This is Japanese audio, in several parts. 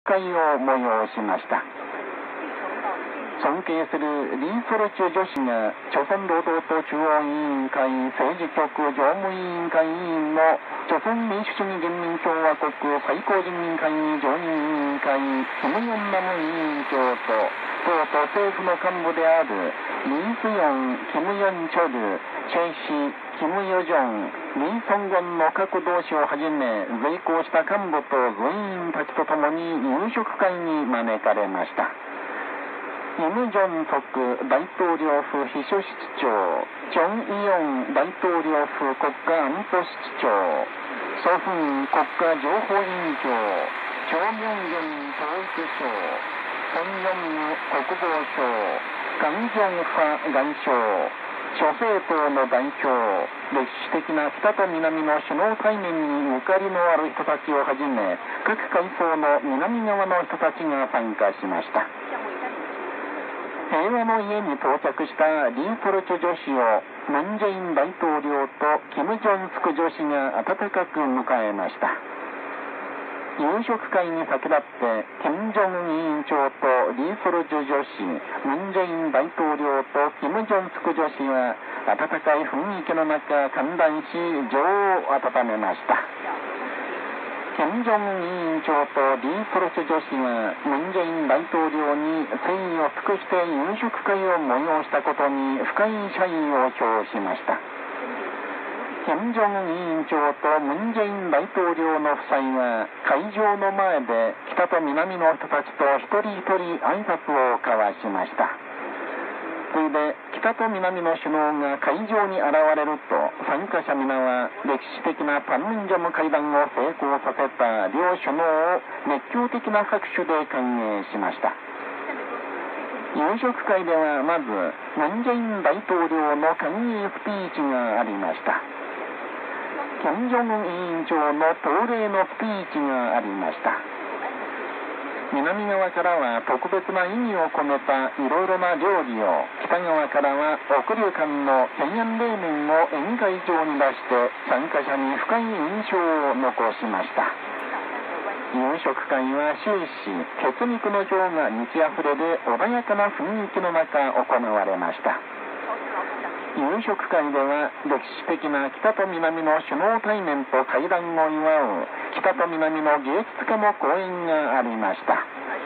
会を催しました。尊敬するリー・ソルチュ女子が朝鮮労働党中央委員会政治局常務委員会委員の朝鮮民主主義人民共和国最高人民会議常任委員会キム・ヨンナム委員長と党と政府の幹部であるリー・スヨン、キム・ヨンチョル、チェイシ、キム・ヨジョン、リー・ソンゴンの各同志をはじめ随行した幹部と随員たちとともに夕食会に招かれました。キム・ジョンソク大統領府秘書室長、チョン・イヨン大統領府国家安保室長、ソフン国家情報委員長、チョ・ミョンギョン統一相、ソン・ヨンム国防相、カン・ジョンファ外相、諸政党の代表、歴史的な北と南の首脳対面にゆかりのある人たちをはじめ、各階層の南側の人たちが参加しました。平和の家に到着したリー・ソルチュ女子をムン・ジェイン大統領とキム・ジョンスク女子が温かく迎えました。夕食会に先立ってキム・ジョン委員長とリー・ソルチュ女子、ムン・ジェイン大統領とキム・ジョンスク女子は温かい雰囲気の中歓談し情を温めました。キム・ジョン委員長とリー・ソルチュ女子がムン・ジェイン大統領に誠意を尽くして夕食会を催したことに深い謝意を表しました。キム・ジョン委員長とムン・ジェイン大統領の夫妻は会場の前で北と南の人たちと一人一人挨拶を交わしました。それで北と南の首脳が会場に現れると参加者皆は歴史的なパンムンジョム会談を成功させた両首脳を熱狂的な拍手で歓迎しました。夕食会ではまずムン・ジェイン大統領の歓迎スピーチがありました。キム・ジョン委員長の統礼のスピーチがありました。南側からは特別な意味を込めたいろいろな料理を、北側からは奥流館の天安冷麺を宴会場に出して参加者に深い印象を残しました。夕食会は終始血肉の情が満ち溢れる穏やかな雰囲気の中行われました。夕食会では歴史的な北と南の首脳対面と会談を祝う北と南の芸術家の講演がありました。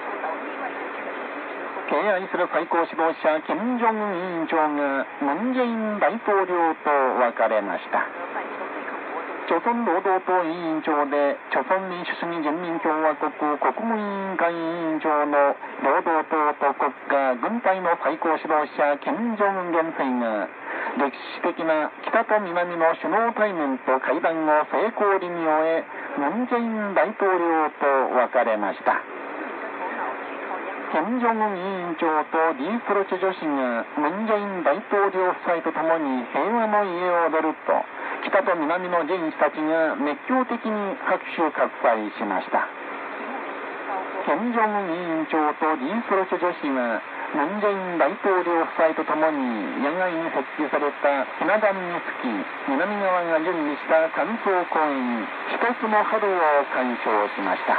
敬愛する最高指導者キム・ジョン委員長がムン・ジェイン大統領と別れました。朝鮮労働党委員長で朝鮮民主主義人民共和国国務委員会委員長の労働党と国家軍隊の最高指導者キム・ジョン元帥が歴史的な北と南の首脳対面と会談を成功裏に終え、ムン・ジェイン大統領と別れました。キム・ジョン委員長とリー・ソルチュ女子がムン・ジェイン大統領夫妻と共に平和の家を踊ると、北と南の人士たちが熱狂的に拍手喝采しました。キム・ジョン委員長とリー・ソルチュ女子はムン・ジェイン大統領夫妻と共に野外に設置されたひな壇につき、南側が準備した感想講演、一つの春を鑑賞しました。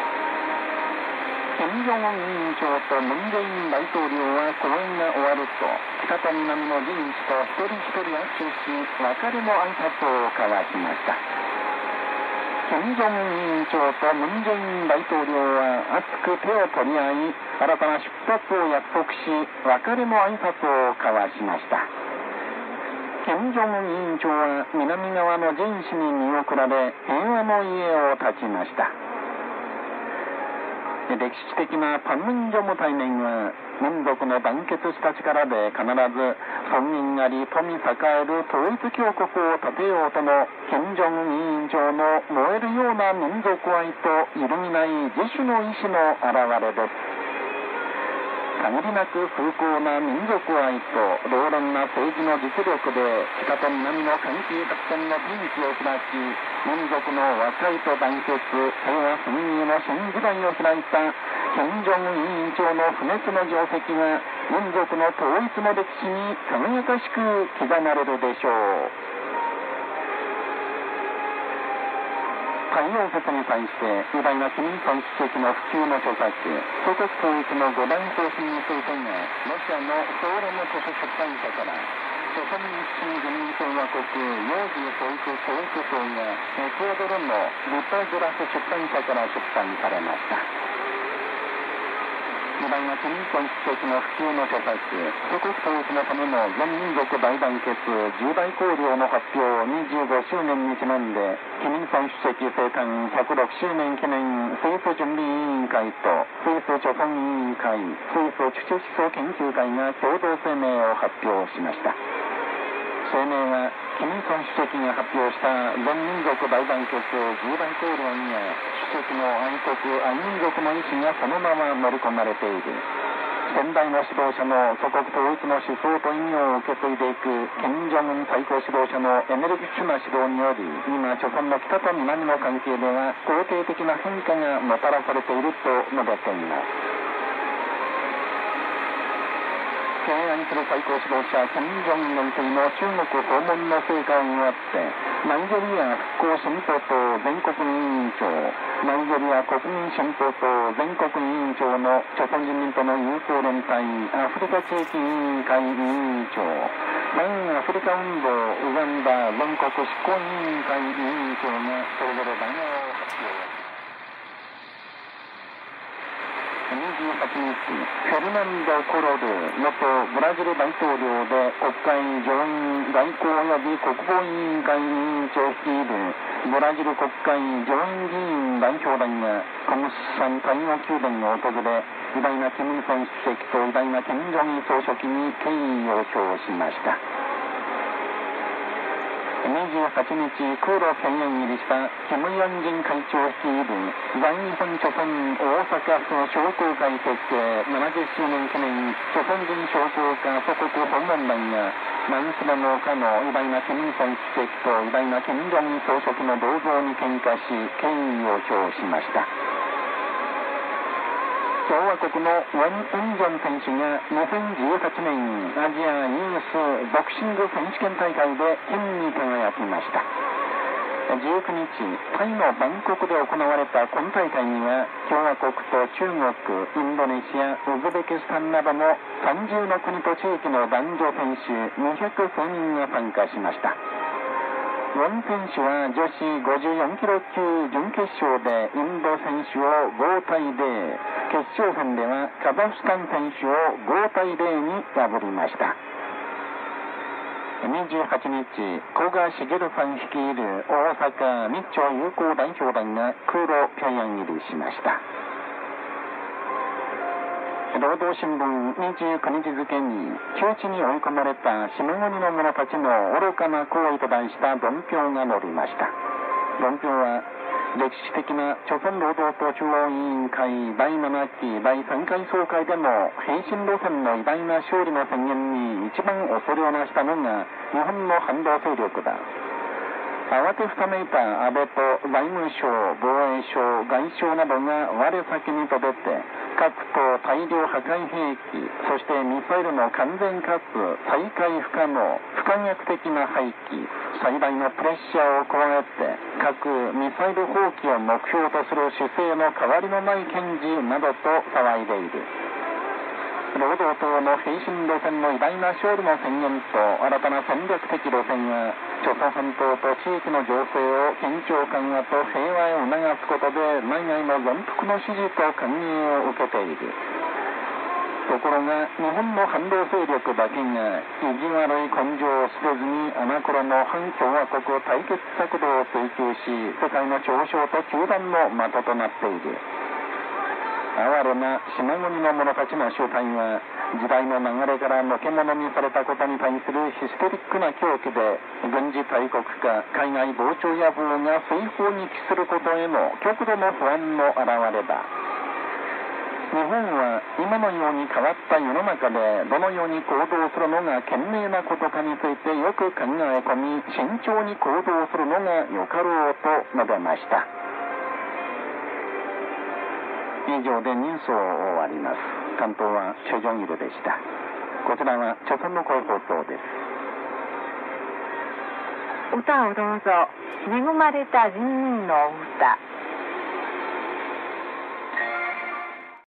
キム・ジョン委員長とムン・ジェイン大統領は講演が終わると、北と南の人士と一人一人握手し、別れの挨拶を交わしました。キム・ジョン委員長とムン・ジェイン大統領は熱く手を取り合い、新たな出発を約束し、別れの挨拶を交わしました。キム・ジョン委員長は南側の人士に見送られ、平和の家を立ちました。歴史的なパンムンジョム対面は民族の団結した力で必ず尊厳あり富栄える統一強国を立てようとのキム・ジョン委員長の燃えるような民族愛と揺るぎない自主の意志の表れです。限りなく崇高な民族愛と老練な政治の実力で北と南の関係発展のピンチを開き、民族の和解と団結、平和繁栄の新時代を開いたキム・ジョン委員長の不滅の業績が民族の統一の歴史に輝かしく刻まれるでしょう。 太陽説に対して偉大なキム・イルソン主席の普及の著作祖国統一の5大方針についてがロシアのソーレム図書出版社から朝鮮民主主義人民共和国幼児教育教育省がエクアドルのリトグラフ出版社から出版されました。偉大なキム・イルソン主席の普及の著作祖国統一のための全民族大団結重大綱領の発表25周年にちなんでキム・イルソン主席生誕106周年記念スイス準備委員会とスイス著存委員会スイスチュチュ思想研究会が共同声明を発表しました。声明はキム・イルソン主席が発表した全民族大団結重大綱領には主席の愛国愛民族の意思がそのまま盛り込まれている。先代の指導者の祖国統一の思想と意味を受け継いでいく金正恩最高指導者のエネルギッシュな指導により今朝鮮の北と南の関係では肯定的な変化がもたらされていると述べています。敬愛する最高指導者金正恩元帥の中国訪問の成果を祝ってナイジェリア復興新党党全国委員長ナイジェリア国民新党党全国委員長の朝鮮人民との友好連帯アフリカ地域委員会委員長南アフリカ運動ウガンダ全国執行委員会委員長がそれぞれ談話を発表。28日、フェルナンド・コロル元ブラジル大統領で国会上院外交及び国防委員会委員長率いるブラジル国会上院議員代表団がコムスサン太陽宮殿を訪れ偉大なキム・イルソン主席と偉大なキム・ジョンイル総書記に敬意を表しました。28日、空路平壌入りしたキム・ヨンジン会長率いる在日本朝鮮大阪府商工会結成70周年記念朝鮮人商工家祖国訪問団が南スラの下の偉大なキム・イルソン主席と偉大なキム・ジョンイル総書記の銅像に献花し敬意を表しました。共和国のウォン・ウンジョン選手が2018年アジアユースボクシング選手権大会で金に輝きました。19日、タイのバンコクで行われた今大会には共和国と中国、インドネシア、ウズベキスタンなどの30の国と地域の男女選手200数人が参加しました。ウォン選手は女子54キロ級準決勝でインド選手を5対0、決勝戦ではカザフスタン選手を5対0に破りました。28日、古賀茂さん率いる大阪日朝友好代表団が空路平壌入りしました。労働新聞29日付に窮地に追い込まれた島国の者たちの愚かな行為と題した論評が載りました。論評は歴史的な朝鮮労働党中央委員会第7期第3回総会での平身路線の偉大な勝利の宣言に一番恐れをなしたのが日本の反動勢力だ。慌てふためいた安倍と財務省、防衛省、外相などが我先に飛べて核と大量破壊兵器、そしてミサイルの完全かつ再開不可能、不可逆的な廃棄、最大のプレッシャーを加えて核・ミサイル放棄を目標とする姿勢の変わりのない堅持などと騒いでいる。労働党の平身路線の偉大な勝利の宣言と新たな戦略的路線は朝鮮半島と地域の情勢を緊張緩和と平和を促すことで内外の全幅の支持と歓迎を受けている。ところが日本の反動勢力だけが意地悪い根性を捨てずにあの頃の反共和国対決策動を追求し世界の嘲笑と糾弾の的となっている。哀れな島国の者たちの集体は時代の流れからのけ者にされたことに対するヒステリックな狂気で軍事大国化、海外膨張野望が水泡に帰することへの極度の不安の表れだ。日本は今のように変わった世の中でどのように行動するのが賢明なことかについてよく考え込み慎重に行動するのがよかろうと述べました。以上でニュースを終わります。担当はチョジョンイルでした。こちらは朝鮮の声放送です。 歌をどうぞ。恵まれた人民のお歌。